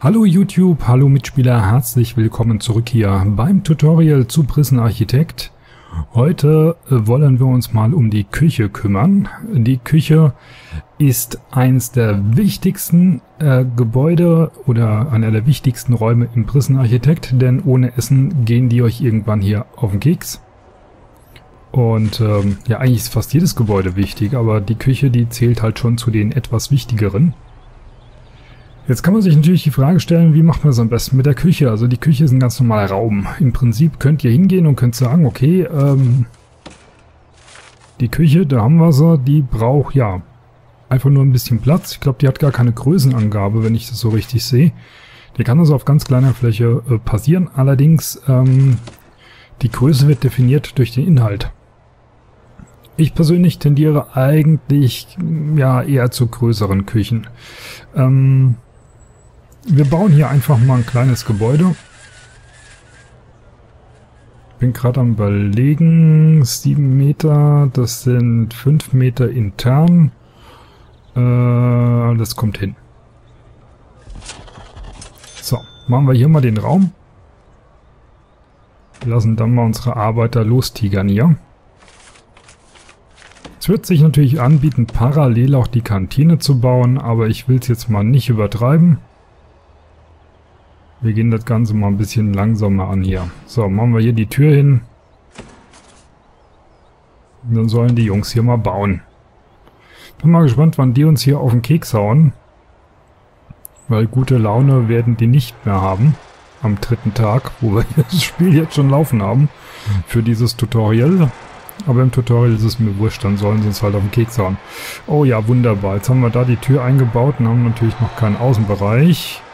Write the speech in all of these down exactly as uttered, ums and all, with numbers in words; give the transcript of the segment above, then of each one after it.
Hallo YouTube, hallo Mitspieler, herzlich willkommen zurück hier beim Tutorial zu Prison Architect. Heute wollen wir uns mal um die Küche kümmern. Die Küche ist eins der wichtigsten äh, Gebäude oder einer der wichtigsten Räume im Prison Architect, denn ohne Essen gehen die euch irgendwann hier auf den Keks. Und ähm, ja, eigentlich ist fast jedes Gebäude wichtig, aber die Küche, die zählt halt schon zu den etwas wichtigeren. Jetzt kann man sich natürlich die Frage stellen, wie macht man das am besten mit der Küche? Also die Küche ist ein ganz normaler Raum. Im Prinzip könnt ihr hingehen und könnt sagen, okay, ähm, die Küche, da haben wir sie, die braucht ja einfach nur ein bisschen Platz. Ich glaube, die hat gar keine Größenangabe, wenn ich das so richtig sehe. Die kann also auf ganz kleiner Fläche äh, passieren. Allerdings, ähm, die Größe wird definiert durch den Inhalt. Ich persönlich tendiere eigentlich ja eher zu größeren Küchen. Ähm, wir bauen hier einfach mal ein kleines Gebäude. Bin gerade am Überlegen. sieben Meter, das sind fünf Meter intern. Äh, das kommt hin. So, machen wir hier mal den Raum. Wir lassen dann mal unsere Arbeiter lostigern hier. Es wird sich natürlich anbieten, parallel auch die Kantine zu bauen, aber ich will es jetzt mal nicht übertreiben. Wir gehen das Ganze mal ein bisschen langsamer an hier. So, machen wir hier die Tür hin. Dann sollen die Jungs hier mal bauen. Bin mal gespannt, wann die uns hier auf den Keks hauen. Weil gute Laune werden die nicht mehr haben. Am dritten Tag, wo wir das Spiel jetzt schon laufen haben. Für dieses Tutorial. Aber im Tutorial ist es mir wurscht, dann sollen sie uns halt auf den Keks hauen. Oh ja, wunderbar. Jetzt haben wir da die Tür eingebaut und haben natürlich noch keinen Außenbereich.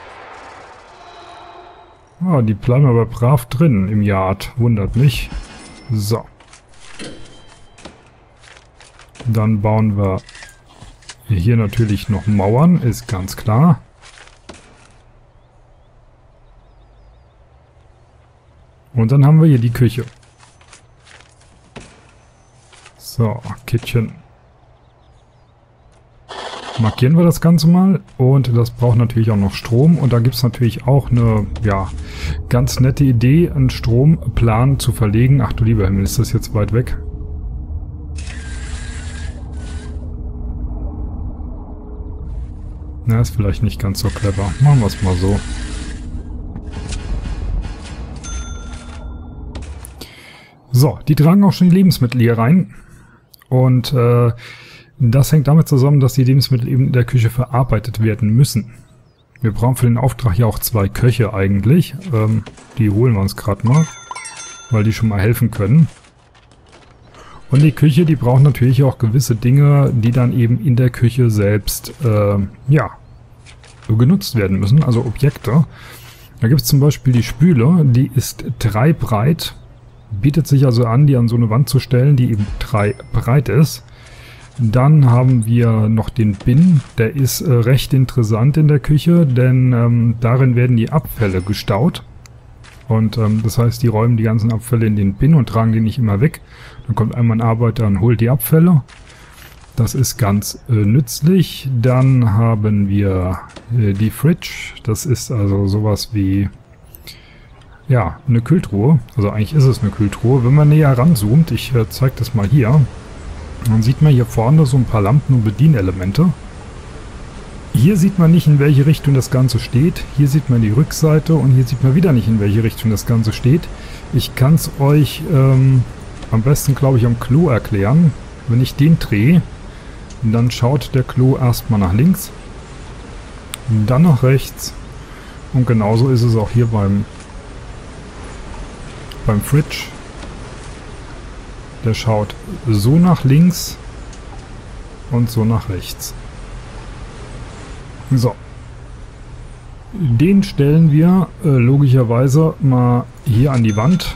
Ah, die bleiben aber brav drin im Yard. Wundert mich. So. Dann bauen wir hier natürlich noch Mauern, ist ganz klar. Und dann haben wir hier die Küche. So, Kitchen. Markieren wir das Ganze mal. Und das braucht natürlich auch noch Strom. Und da gibt es natürlich auch eine, ja, ganz nette Idee, einen Stromplan zu verlegen. Ach du lieber Himmel, ist das jetzt weit weg? Na, ist vielleicht nicht ganz so clever. Machen wir es mal so. So, die tragen auch schon die Lebensmittel hier rein. Und äh, das hängt damit zusammen, dass die Lebensmittel eben in der Küche verarbeitet werden müssen. Wir brauchen für den Auftrag ja auch zwei Köche eigentlich. Ähm, die holen wir uns gerade mal, weil die schon mal helfen können. Und die Küche, die braucht natürlich auch gewisse Dinge, die dann eben in der Küche selbst äh, ja, genutzt werden müssen, also Objekte. Da gibt es zum Beispiel die Spüle, die ist drei breit. Bietet sich also an, die an so eine Wand zu stellen, die eben drei breit ist. Dann haben wir noch den Bin, der ist äh, recht interessant in der Küche, denn ähm, darin werden die Abfälle gestaut. Und ähm, das heißt, die räumen die ganzen Abfälle in den Bin und tragen die nicht immer weg. Dann kommt einmal ein Arbeiter und holt die Abfälle. Das ist ganz äh, nützlich. Dann haben wir äh, die Fridge, das ist also sowas wie... ja, eine Kühltruhe. Also eigentlich ist es eine Kühltruhe. Wenn man näher ranzoomt, ich äh, zeige das mal hier, dann sieht man hier vorne so ein paar Lampen und Bedienelemente. Hier sieht man nicht, in welche Richtung das Ganze steht. Hier sieht man die Rückseite und hier sieht man wieder nicht, in welche Richtung das Ganze steht. Ich kann es euch ähm, am besten, glaube ich, am Klo erklären. Wenn ich den drehe, dann schaut der Klo erstmal nach links, dann nach rechts und genauso ist es auch hier beim Beim Fridge. Der schaut so nach links und so nach rechts. So. Den stellen wir äh, logischerweise mal hier an die Wand.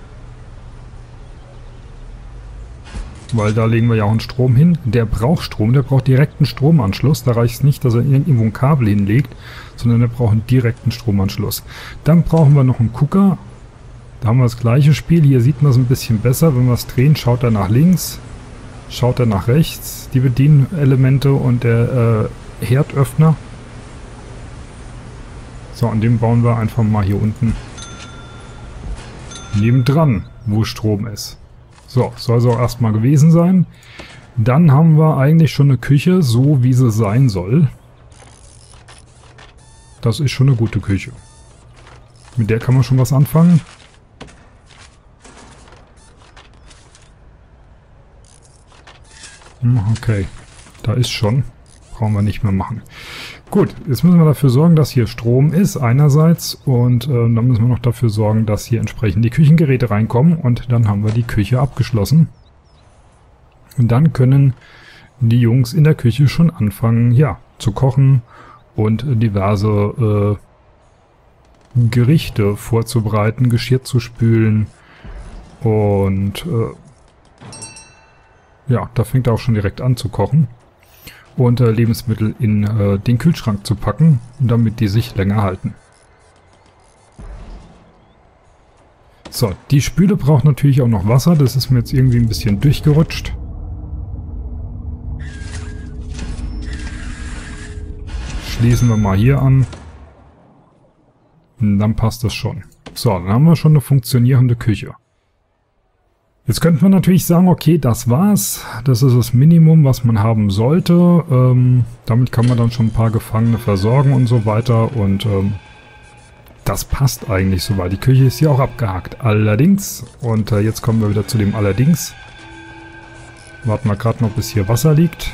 Weil da legen wir ja auch einen Strom hin. Der braucht Strom, der braucht direkten Stromanschluss. Da reicht es nicht, dass er irgendwo ein Kabel hinlegt, sondern der braucht einen direkten Stromanschluss. Dann brauchen wir noch einen Gucker. Da haben wir das gleiche Spiel. Hier sieht man es ein bisschen besser. Wenn wir es drehen, schaut er nach links, schaut er nach rechts, die Bedienelemente und der äh, Herdöffner. So, und den bauen wir einfach mal hier unten nebendran, wo Strom ist. So, soll es auch erstmal gewesen sein. Dann haben wir eigentlich schon eine Küche, so wie sie sein soll. Das ist schon eine gute Küche. Mit der kann man schon was anfangen. Okay, da ist schon. Brauchen wir nicht mehr machen. Gut, jetzt müssen wir dafür sorgen, dass hier Strom ist einerseits und äh, dann müssen wir noch dafür sorgen, dass hier entsprechend die Küchengeräte reinkommen und dann haben wir die Küche abgeschlossen. Und dann können die Jungs in der Küche schon anfangen, ja, zu kochen und diverse äh, Gerichte vorzubereiten, Geschirr zu spülen und äh, ja, da fängt er auch schon direkt an zu kochen. Und äh, Lebensmittel in äh, den Kühlschrank zu packen, damit die sich länger halten. So, die Spüle braucht natürlich auch noch Wasser. Das ist mir jetzt irgendwie ein bisschen durchgerutscht. Schließen wir mal hier an. Und dann passt das schon. So, dann haben wir schon eine funktionierende Küche. Jetzt könnte man natürlich sagen, okay, das war's. Das ist das Minimum, was man haben sollte. Ähm, damit kann man dann schon ein paar Gefangene versorgen und so weiter. Und ähm, das passt eigentlich soweit. Die Küche ist hier auch abgehakt. Allerdings, und äh, jetzt kommen wir wieder zu dem Allerdings. Warten wir gerade noch, bis hier Wasser liegt.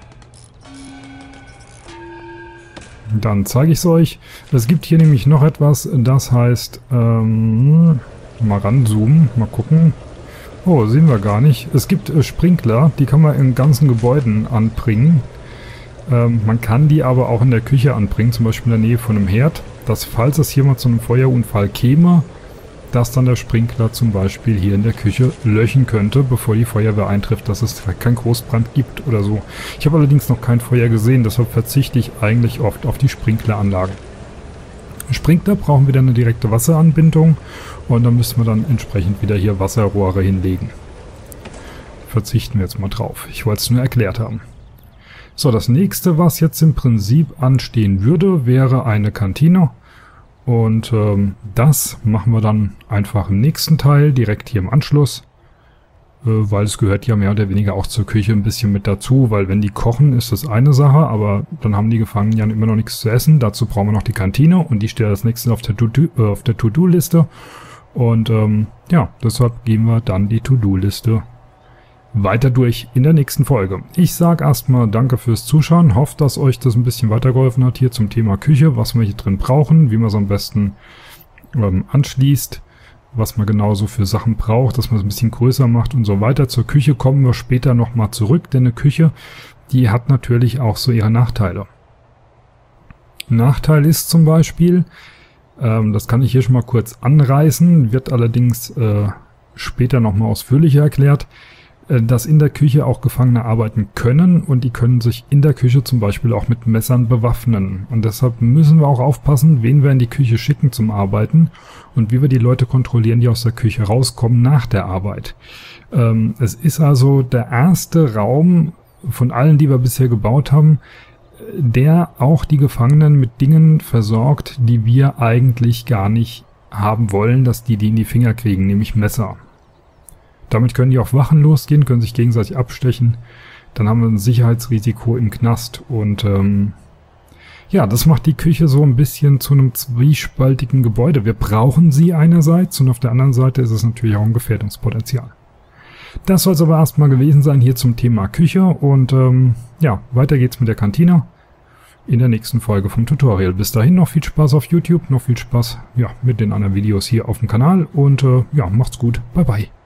Dann zeige ich es euch. Es gibt hier nämlich noch etwas, das heißt, ähm, mal ranzoomen, mal gucken. Oh, sehen wir gar nicht. Es gibt äh, Sprinkler, die kann man in ganzen Gebäuden anbringen. Ähm, man kann die aber auch in der Küche anbringen, zum Beispiel in der Nähe von einem Herd, dass falls es hier mal zu einem Feuerunfall käme, dass dann der Sprinkler zum Beispiel hier in der Küche löschen könnte, bevor die Feuerwehr eintrifft, dass es keinen Großbrand gibt oder so. Ich habe allerdings noch kein Feuer gesehen, deshalb verzichte ich eigentlich oft auf die Sprinkleranlagen. Sprinkler brauchen wieder eine direkte Wasseranbindung und dann müssen wir dann entsprechend wieder hier Wasserrohre hinlegen. Verzichten wir jetzt mal drauf. Ich wollte es nur erklärt haben. So, das nächste, was jetzt im Prinzip anstehen würde, wäre eine Kantine. Und ähm, das machen wir dann einfach im nächsten Teil, direkt hier im Anschluss. Äh, weil es gehört ja mehr oder weniger auch zur Küche ein bisschen mit dazu, weil wenn die kochen, ist das eine Sache, aber dann haben die Gefangenen ja immer noch nichts zu essen. Dazu brauchen wir noch die Kantine und die steht als nächstes auf der To-Do, äh, auf der To-Do-Liste. Und ähm, ja, deshalb gehen wir dann die To-Do-Liste weiter durch in der nächsten Folge. Ich sage erstmal danke fürs Zuschauen, hoffe, dass euch das ein bisschen weitergeholfen hat hier zum Thema Küche, was wir hier drin brauchen, wie man es am besten ähm, anschließt, was man genauso für Sachen braucht, dass man es ein bisschen größer macht und so weiter. Zur Küche kommen wir später nochmal zurück, denn eine Küche, die hat natürlich auch so ihre Nachteile. Nachteil ist zum Beispiel, ähm, das kann ich hier schon mal kurz anreißen, wird allerdings äh, später nochmal ausführlicher erklärt, dass in der Küche auch Gefangene arbeiten können und die können sich in der Küche zum Beispiel auch mit Messern bewaffnen. Und deshalb müssen wir auch aufpassen, wen wir in die Küche schicken zum Arbeiten und wie wir die Leute kontrollieren, die aus der Küche rauskommen nach der Arbeit. Ähm, es ist also der erste Raum von allen, die wir bisher gebaut haben, der auch die Gefangenen mit Dingen versorgt, die wir eigentlich gar nicht haben wollen, dass die die in die Finger kriegen, nämlich Messer. Damit können die auf Wachen losgehen, können sich gegenseitig abstechen. Dann haben wir ein Sicherheitsrisiko im Knast. Und ähm, ja, das macht die Küche so ein bisschen zu einem zwiespaltigen Gebäude. Wir brauchen sie einerseits und auf der anderen Seite ist es natürlich auch ein Gefährdungspotenzial. Das soll es aber erstmal gewesen sein hier zum Thema Küche. Und ähm, ja, weiter geht's mit der Kantine in der nächsten Folge vom Tutorial. Bis dahin noch viel Spaß auf YouTube, noch viel Spaß ja, mit den anderen Videos hier auf dem Kanal. Und äh, ja, macht's gut. Bye bye.